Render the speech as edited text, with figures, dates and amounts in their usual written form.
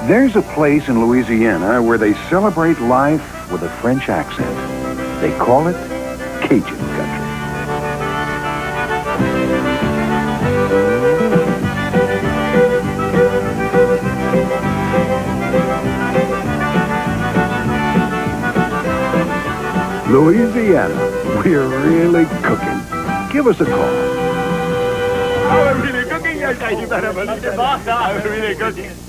There's a place in Louisiana where they celebrate life with a French accent. They call it Cajun Country. Louisiana, we're really cooking. Give us a call. We're really cooking, you better believe it, boss. We're really cooking.